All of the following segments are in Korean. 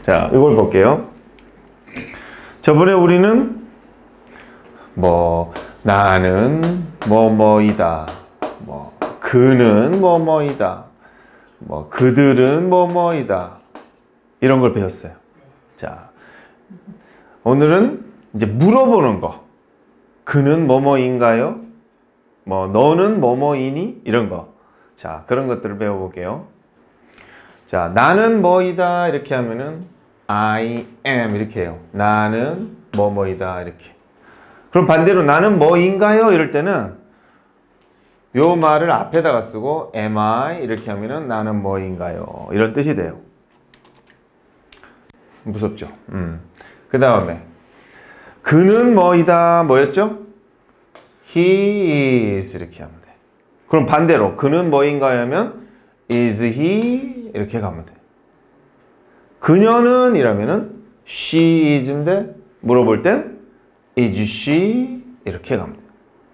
자, 이걸 볼게요. 저번에 우리는 나는 뭐뭐이다, 그는 뭐뭐이다, 그들은 뭐뭐이다, 이런 걸 배웠어요. 자, 오늘은 이제 물어보는 거. 그는 뭐뭐인가요? 너는 뭐뭐이니? 이런 거. 자, 그런 것들을 배워볼게요. 자, 나는 뭐이다 이렇게 하면은 I am 이렇게 해요. 나는 뭐뭐이다 이렇게. 그럼 반대로 나는 뭐인가요? 이럴 때는 요 말을 앞에다가 쓰고 am I 이렇게 하면은 나는 뭐인가요? 이런 뜻이 돼요. 무섭죠? 그 다음에 그는 뭐이다 뭐였죠? He is 이렇게 하면 돼. 그럼 반대로 그는 뭐인가요? 하면 is he 이렇게 가면 돼. 그녀는 이라면은 she is인데 물어볼 땐 is she 이렇게 가면 돼.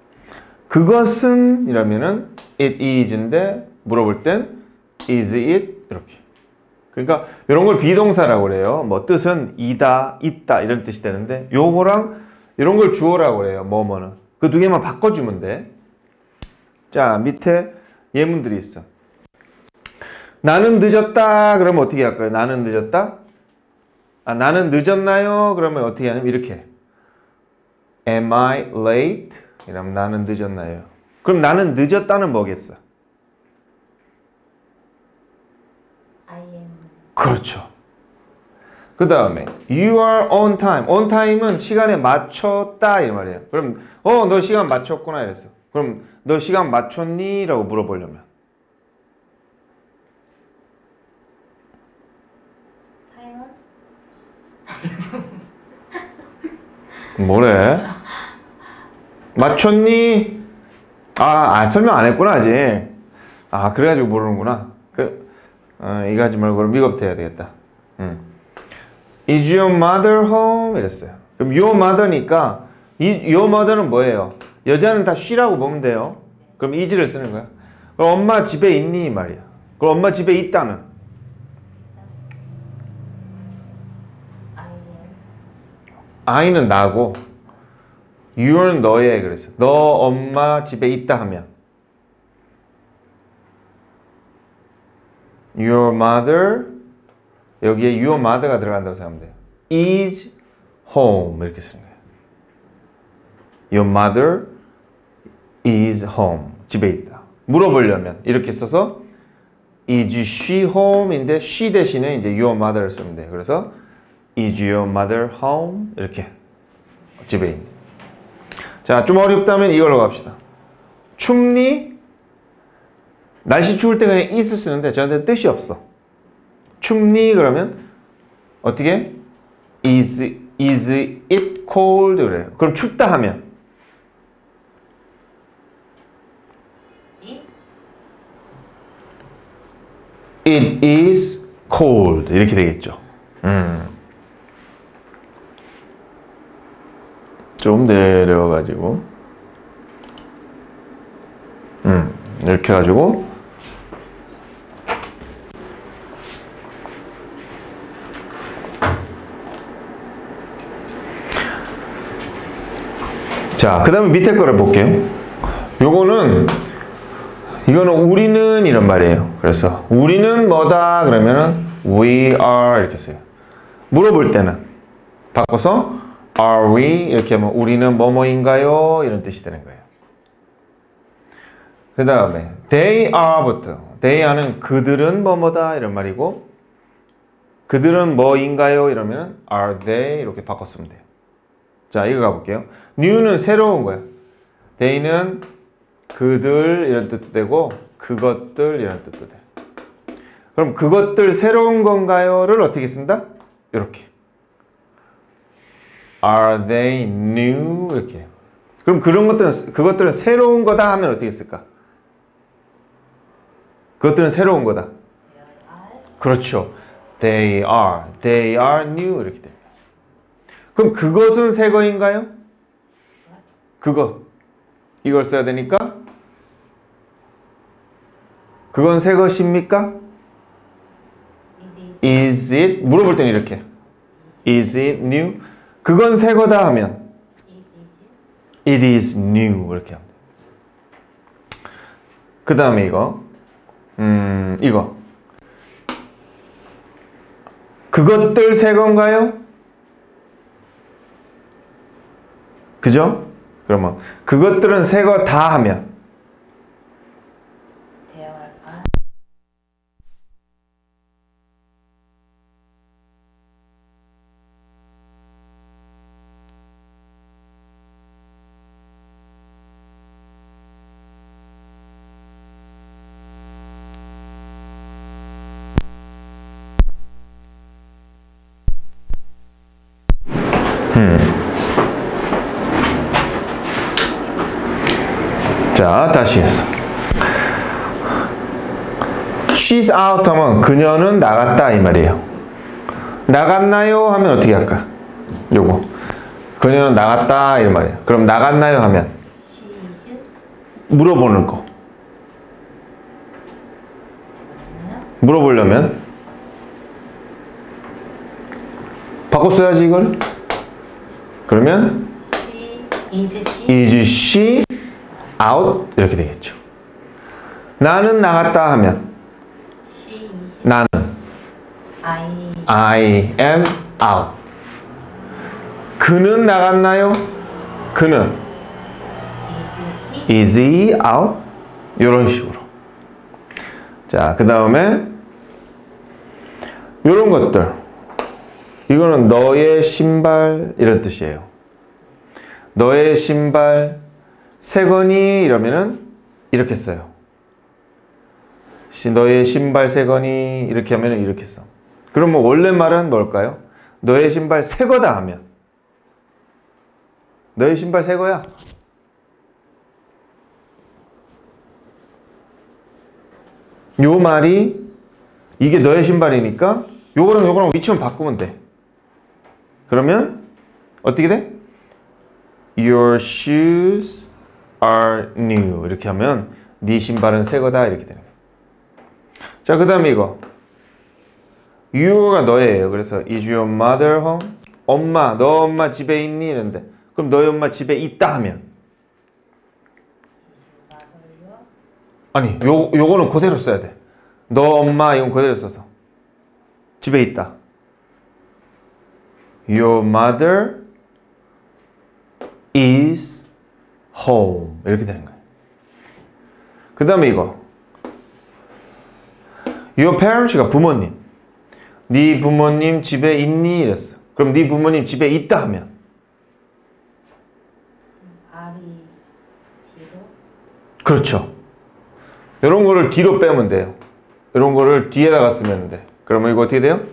그것은 이라면은 it is인데 물어볼 땐 is it 이렇게. 그러니까 이런 걸 비동사라고 그래요. 뜻은 이다, 있다 이런 뜻이 되는데 요거랑 이런 걸 주어라고 그래요. 뭐뭐는. 그 두 개만 바꿔주면 돼. 자, 밑에 예문들이 있어. 나는 늦었다 그러면 어떻게 할까요? 나는 늦었다? 나는 늦었나요? 그러면 어떻게 하냐면 이렇게. Am I late? 이러면 나는 늦었나요? 그럼 나는 늦었다는 뭐겠어? I am. 그렇죠. 그 다음에 You are on time. On time은 시간에 맞췄다 이 말이에요. 그럼 너 시간 맞췄구나 이랬어. 그럼 너 시간 맞췄니? 라고 물어보려면 뭐래? 맞췄니? 설명 안 했구나 아직. 그래가지고 모르는구나. 이거 하지 말고 그럼 이거부터 해야 되겠다. Is your mother home? 이랬어요. 그럼 your mother니까 your mother는 뭐예요? 여자는 다 she라고 보면 돼요. 그럼 is를 쓰는 거야. 그럼 엄마 집에 있니? 이 말이야. 그럼 엄마 집에 있다는 I는 나고 you는 너의 그랬어. 너 엄마 집에 있다 하면 your mother 여기에 your mother가 들어간다고 생각하면 돼요. is home 이렇게 쓰는 거예요. Your mother is home. 집에 있다. 물어보려면 이렇게 써서 is she home인데 she 대신에 이제 your mother를 쓰면 돼요. 그래서 is your mother home? 이렇게 집에 있는. 자, 좀 어렵다면 이걸로 갑시다. 춥니? 날씨 추울 때 그냥 is 쓰는데 저한테 뜻이 없어. 춥니? 그러면 어떻게? Is it cold? 그래요. 그럼 춥다 하면 It is cold 이렇게 되겠죠. 좀 내려가지고 이렇게 해가지고 자, 그 다음에 밑에 거를 볼게요. 이거는 우리는 이런 말이에요. 그래서 우리는 뭐다 그러면은 we are 이렇게 써요. 물어볼 때는 바꿔서 are we 이렇게 하면 우리는 뭐뭐인가요? 이런 뜻이 되는 거예요. 그 다음에 they are부터 they are는 그들은 뭐뭐다 이런 말이고 그들은 뭐인가요? 이러면 are they 이렇게 바꿨으면 돼요. 자, 이거 가볼게요. new는 새로운 거야. they는 그들 이런 뜻도 되고 그것들 이런 뜻도 돼. 그럼 그것들 새로운 건가요?를 어떻게 쓴다? 이렇게. Are they new? 이렇게. 그럼 그것들은 새로운 거다 하면 어떻게 쓸까? 그것들은 새로운 거다. 그렇죠. They are new 이렇게 됩니다. 그럼 그것은 새 거인가요? 그것. 이걸 써야 되니까 그건 새 것입니까? Is it? 물어볼 때는 이렇게. Is it new? 그건 새 거다 하면 It It is is. new. 이렇게 하면 돼요. 그 다음에 이거. 이거. 그것들 새 건가요? 그죠? 그러면 그것들은 새 거 다 하면 대화할까? 자, 다시 해서. She's out 하면 그녀는 나갔다 이 말이에요. 나갔나요? 하면 어떻게 할까? 요거. 그녀는 나갔다 이 말이에요. 그럼 나갔나요? 하면 She is. 물어보는 거. 물어보려면 바꿔 써야지 이걸. 그러면 She is she. is she out 이렇게 되겠죠. 나는 나갔다 하면 She is. 나는 I I am out. 그는 나갔나요? 그는 is he. is he out? 이런 식으로. 자, 그 다음에 이런 것들. 이거는 너의 신발 이런 뜻이에요. 너의 신발 새 거니? 이러면은 이렇게 써요. 너의 신발 새 거니? 이렇게 하면은 이렇게 써. 그러면 원래 말은 뭘까요? 너의 신발 새 거다 하면 너의 신발 새 거야. 요 말이 이게 너의 신발이니까 요거랑 요거랑 위치만 바꾸면 돼. 그러면 어떻게 돼? Your shoes are new. 이렇게 하면 네 신발은 새 거다 이렇게 되는 거야. 자, 그 다음에 이거 you가 너예요. 그래서 is your mother home? 엄마, 너 엄마 집에 있니? 이런데 그럼 너희 엄마 집에 있다 하면 아니 요거는 그대로 써야 돼. 너 엄마 이건 그대로 써서 집에 있다. Your mother is home 이렇게 되는 거예요. 그 다음에 이거 Your parents가 부모님. 네 부모님 집에 있니? 이랬어. 그럼 네 부모님 집에 있다 하면 R이 뒤로. 그렇죠. 이런 거를 뒤로 빼면 돼요. 이런 거를 뒤에다가 쓰면 돼. 그러면 이거 어떻게 돼요?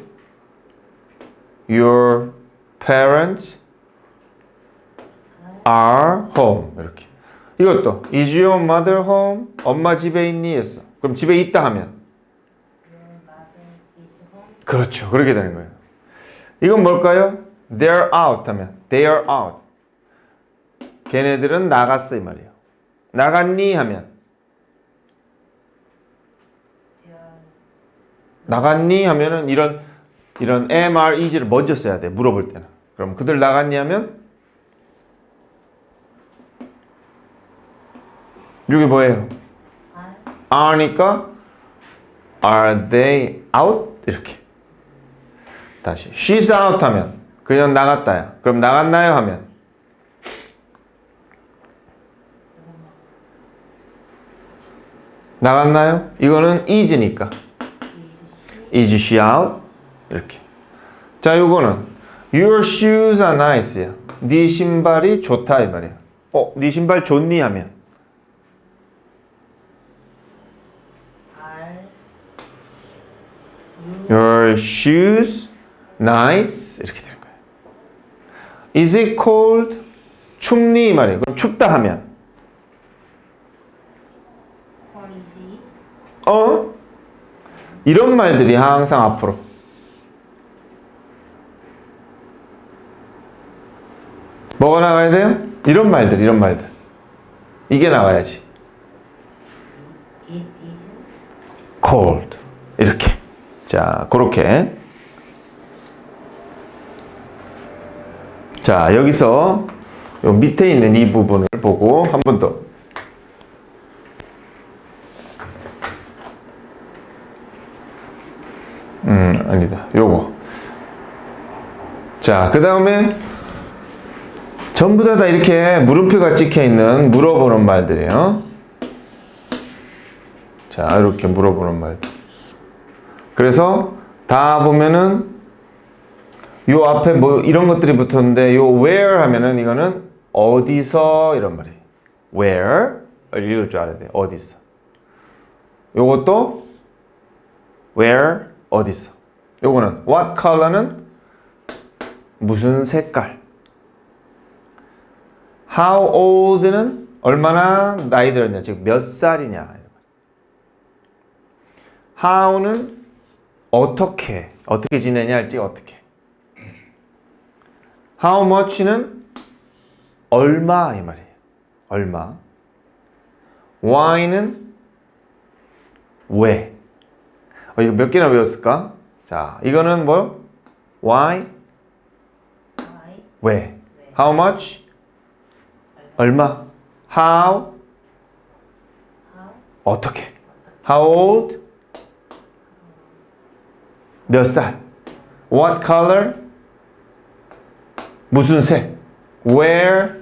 Your parents are home 이렇게. 이것도 Is your mother home? 엄마 집에 있니? 했어. 그럼 집에 있다 하면 Your mother is home. 그렇죠. 그렇게 되는 거예요. 이건 뭘까요? They're out 하면 They are out. 걔네들은 나갔어 이 말이에요. 나갔니? 하면 나갔니? 하면은 이런 am, are, is를 먼저 써야 돼. 물어볼 때는. 그럼 그들 나갔니? 하면 이게 뭐예요? are니까 are they out? 이렇게. 다시 she's out 하면 그냥 나갔다야. 그럼 나갔나요? 하면 나갔나요? 이거는 is니까 is she out? 이렇게. 자, 요거는 your shoes are nice야. 네 신발이 좋다 이 말이야. 네 신발 좋니? 하면 R your shoes nice 이렇게 되는 거예요. Is it cold? 춥니? 이 말이에요. 그럼 춥다 하면 cold. 이런 말들이 항상 앞으로 뭐가 나가야 돼요? 이런 말들 이게 나와야지. It is. cold 이렇게. 자, 그렇게 자, 여기서 요 밑에 있는 이 부분을 보고 한 번 더. 아니다. 요거. 자, 그 다음에 전부 다 이렇게 물음표가 찍혀 있는 물어보는 말들이에요. 자, 이렇게 물어보는 말들. 그래서 다 보면은 요 앞에 뭐 이런 것들이 붙었는데 요 where 하면은 이거는 어디서 이런 말이에요. where 읽을 줄 알아야 돼요. 어디서. 요것도 where 어디서. 요거는 what color는 무슨 색깔. how old는 얼마나 나이 들었냐, 즉 몇 살이냐. how는 어떻게 지내냐 할지 어떻게. how much는 얼마 이 말이에요. 얼마. why는 왜. 이거 몇 개나 배웠을까? 자, 이거는 뭐? why? 왜. how much? 얼마. how? 어떻게. how old? 몇 살. what color? 무슨 색. where?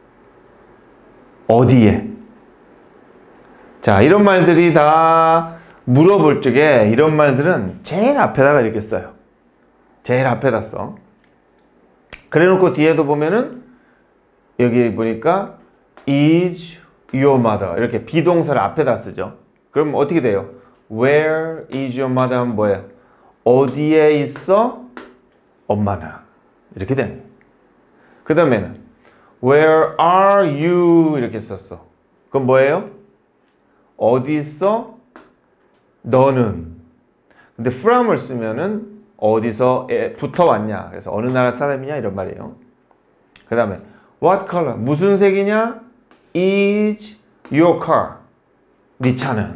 어디에. 자, 이런 말들이 다 물어볼 적에 이런 말들은 제일 앞에다가 이렇게 써요. 제일 앞에다 써. 그래 놓고 뒤에도 보면은 여기 보니까 is your mother 이렇게 비동사를 앞에다 쓰죠. 그럼 어떻게 돼요? Where is your mother 하면 뭐예요? 어디에 있어 엄마는? 이렇게 되는 거예요. 그 다음에는 Where are you? 이렇게 썼어. 그럼 뭐예요? 어디 있어? 너는. 근데 from을 쓰면은 어디서 부터 왔냐. 그래서 어느 나라 사람이냐 이런 말이에요. 그 다음에 what color? 무슨 색이냐? is your car? 네 차는.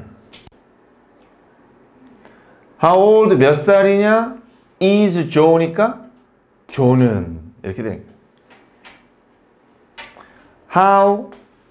how old? 몇 살이냐? is Joe니까 조는. 이렇게 되는 거예요. how?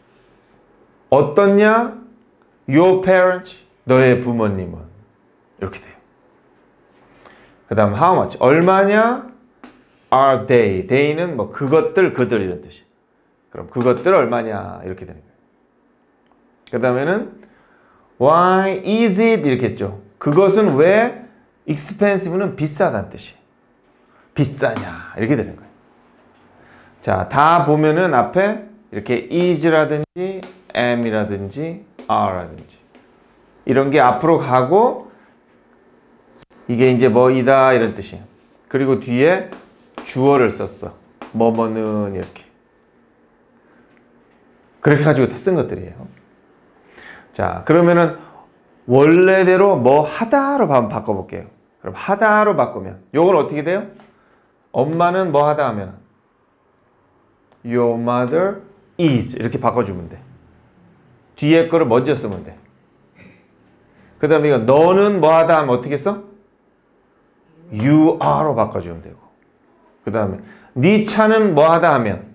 어떻냐? your parents? 너의 부모님은. 이렇게 돼요. 그 다음 how much? 얼마냐? are they? they는 뭐 그것들, 그들 이런 뜻이에요. 그럼 그것들 얼마냐? 이렇게 되는 거예요. 그 다음에는 why is it? 이렇게 했죠. 그것은 왜 expensive는 비싸다는 뜻이에요. 비싸냐? 이렇게 되는 거예요. 자, 다 보면은 앞에 이렇게 is라든지 am이라든지 are라든지 이런 게 앞으로 가고 이게 이제 뭐이다 이런 뜻이에요. 그리고 뒤에 주어를 썼어. 뭐뭐는 이렇게. 그렇게 가지고 다 쓴 것들이에요. 자, 그러면은 원래대로 뭐 하다로 한번 바꿔볼게요. 그럼 하다로 바꾸면 요건 어떻게 돼요? 엄마는 뭐 하다 하면 Your mother is 이렇게 바꿔주면 돼. 뒤에 거를 먼저 쓰면 돼. 그 다음에 이거 너는 뭐 하다 하면 어떻게 써? You are로 바꿔주면 되고. 그 다음에 네 차는 뭐 하다 하면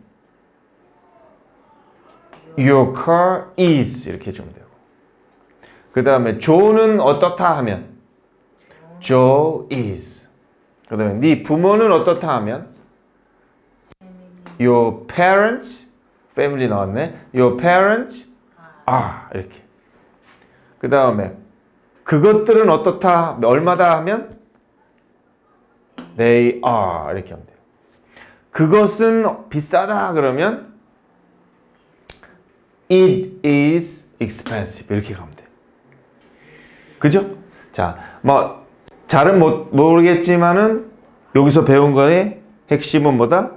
Your car is 이렇게 해주면 되고. 그 다음에 조는 어떻다 하면 Joe is. 그 다음에 네 부모는 어떻다 하면 Your parents family 나왔네. Your parents are 이렇게. 그 다음에 그것들은 어떻다 얼마다 하면 They are 이렇게 하면 돼요. 그것은 비싸다 그러면 It is expensive 이렇게 가면 돼요. 그죠? 자, 뭐 잘은 모르겠지만은 여기서 배운 거의 핵심은 뭐다?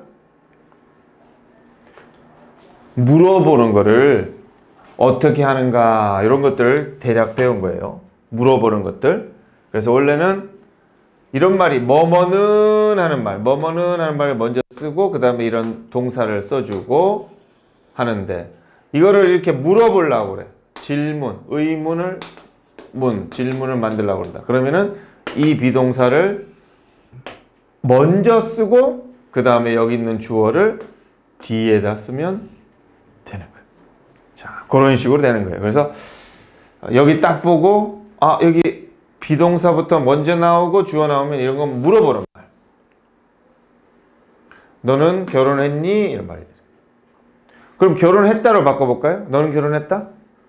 물어보는 거를 어떻게 하는가 이런 것들을 대략 배운 거예요. 물어보는 것들. 그래서 원래는 이런 말이 뭐뭐는 하는 말, 뭐뭐는 하는 말을 먼저 쓰고 그 다음에 이런 동사를 써주고 하는데 이거를 이렇게 물어보려고 그래. 질문, 의문을 질문을 만들려고 그런다. 그러면은 이 비동사를 먼저 쓰고 그 다음에 여기 있는 주어를 뒤에다 쓰면 되는 거예요. 자, 그런 식으로 되는 거예요. 그래서 여기 딱 보고 여기 비동사부터 먼저 나오고 주어 나오면 이런 건 물어보란 말. 너는 결혼했니? 이런 말이 돼요. 그럼 결혼했다로 바꿔볼까요? 너는 결혼했다?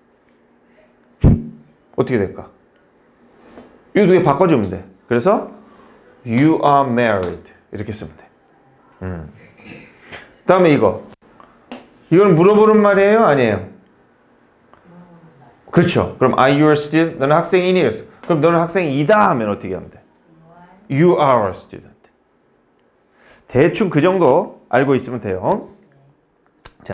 어떻게 될까? 이 두 개 바꿔주면 돼. 그래서 You are married 이렇게 쓰면 돼. 다음에 이건 물어보는 말이에요? 아니에요? 그렇죠. 그럼 Are you a student? 너는 학생이니? 그랬어. 그럼 너는 학생이다 하면 어떻게 하면 돼? You are a student. 대충 그 정도 알고 있으면 돼요.